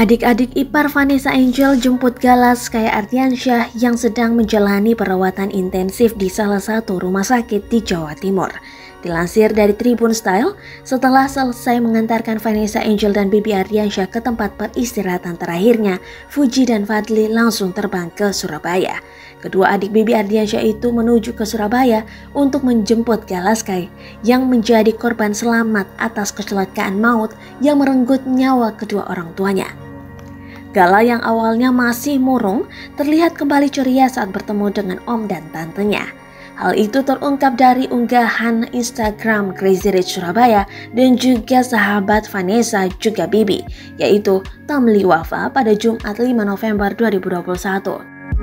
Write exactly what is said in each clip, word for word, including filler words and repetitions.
Adik-adik ipar Vanessa Angel jemput Gala Sky Ardiansyah yang sedang menjalani perawatan intensif di salah satu rumah sakit di Jawa Timur. Dilansir dari Tribun Style, setelah selesai mengantarkan Vanessa Angel dan Bibi Ardiansyah ke tempat peristirahatan terakhirnya, Fuji dan Fadly langsung terbang ke Surabaya. Kedua adik Bibi Ardiansyah itu menuju ke Surabaya untuk menjemput Gala Sky yang menjadi korban selamat atas kecelakaan maut yang merenggut nyawa kedua orang tuanya. Gala yang awalnya masih murung terlihat kembali ceria saat bertemu dengan om dan tantenya. Hal itu terungkap dari unggahan Instagram Crazy Rich Surabaya dan juga sahabat Vanessa juga Bibi, yaitu Tomly Wafa pada Jumat lima November dua ribu dua puluh satu.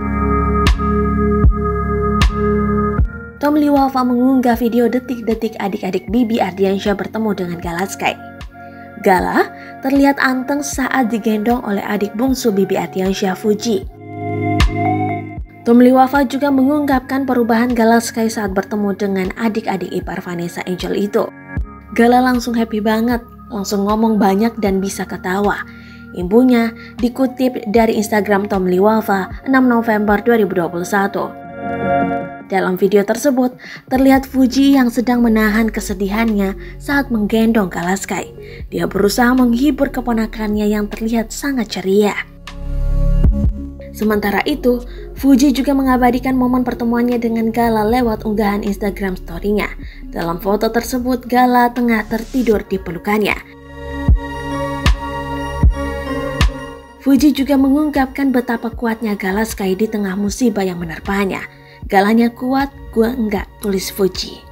Tomly Wafa mengunggah video detik-detik adik-adik Bibi Ardiansyah bertemu dengan Gala Sky. Gala terlihat anteng saat digendong oleh adik bungsu Bibi Ardiansyah, Fuji. Tomly Wafa juga mengungkapkan perubahan Gala Sky saat bertemu dengan adik-adik ipar Vanessa Angel itu. Gala langsung happy banget, langsung ngomong banyak dan bisa ketawa. Ibunya dikutip dari Instagram Tomly Wafa enam November dua ribu dua puluh satu. Dalam video tersebut, terlihat Fuji yang sedang menahan kesedihannya saat menggendong Gala Sky. Dia berusaha menghibur keponakannya yang terlihat sangat ceria. Sementara itu, Fuji juga mengabadikan momen pertemuannya dengan Gala lewat unggahan Instagram story-nya. Dalam foto tersebut, Gala tengah tertidur di pelukannya. Fuji juga mengungkapkan betapa kuatnya Gala Sky di tengah musibah yang menerpanya. Galanya kuat, gua enggak, tulis Fuji.